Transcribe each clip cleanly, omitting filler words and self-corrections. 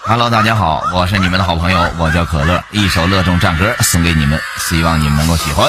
Hello， 大家好，我是你们的好朋友，我叫可乐，一首乐众战歌送给你们，希望你们能够喜欢。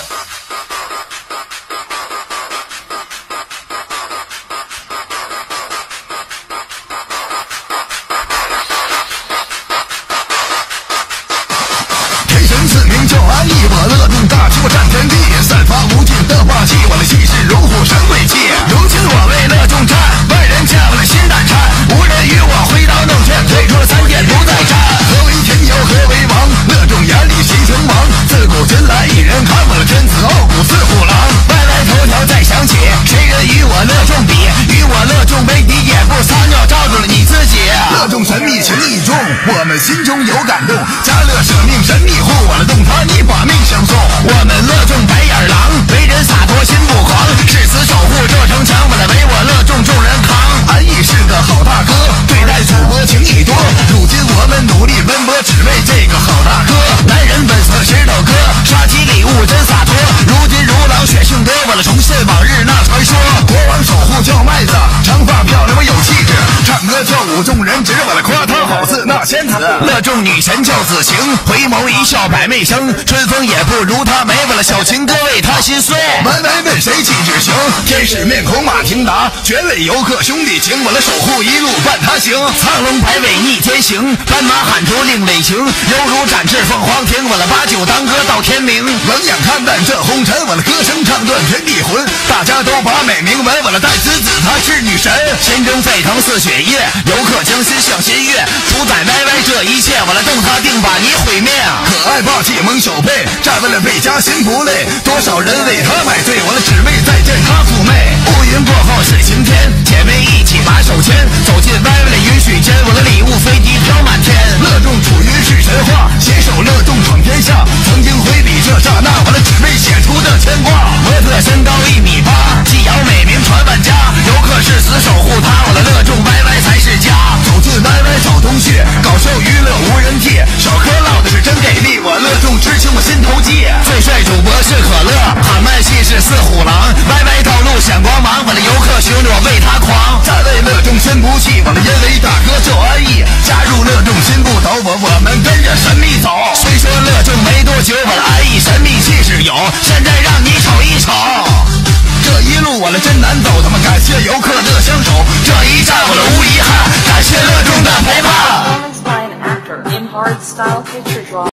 天生自命就安逸，我乐众大气，我占天地，散发无尽的霸气，我的气势如虎生贵气。如今我为乐众战，万人见我的心胆颤，无人与我挥刀弄剑，退出了三界不再战。何为天有何为王？乐众眼里谁称王？自古今来一人看，我的天子傲骨似虎狼。歪歪头条再响起，谁人与我乐众比？与我乐众为敌，也不撒尿罩住了你自己。乐众神秘情意重，我们心中有感动。家乐舍命神秘护，我的动他你把命相送。我们乐众白眼狼，为人洒脱心不狂，誓死守护这城墙，我来为我乐众众人扛。安逸是个好大哥，对待主播情意多。如今我们努力奔波，只为这个好大哥。男人本色石头哥，刷起礼物真洒脱。如今如狼血性多，我来重现往日那传说。国王守护叫麦子，长发漂亮我有气质，唱歌跳舞众人知，我来夸他好似那仙子。乐众女神叫子晴，回眸一笑百媚生，春风也不如她美，我来小情歌为她心碎。问谁气质行？天使面孔马廷达，绝美游客兄弟情，我来守护一路伴他行。苍龙摆尾逆天行，斑马喊出另类情，犹如展翅凤凰庭，我来把酒当歌到天明。冷眼看淡这红尘，我的歌声唱断天地魂。大家都把美名闻，我来戴子子她是女神。心中沸腾似血液，游客将心向心悦，主宰歪歪这一切，我来动他定把你毁灭。可爱霸气萌小辈，站稳了贝加心不累，多少人为他买醉，我来只为再见他妩媚。乌云过后是晴天，姐妹一起把手牵，走进歪歪的允许间，我的礼物飞机飘满天。乐众处于是神话，携手乐众闯天下，曾经回礼这刹那，我来只为写出这牵挂。模特身高1.8米，既摇美名传万家，游客誓死守护他，我的乐众歪歪才是家。走进歪歪找东西，搞笑娱乐无人替，小柯唠的是真给力，我乐众知情我心头记。最帅主播是可乐，喊麦气势似虎狼，歪歪道路显光芒，我的游客兄弟我为他狂。在为乐众心不弃，我们因为大哥就安逸，加入乐众心不抖，我们跟着神秘走。虽说乐众没多久，我的安逸神秘气势有，现在让你瞅一瞅。这一路我的真难走，他们感谢游客乐相守，这一站我的无遗憾，感谢乐众的陪伴。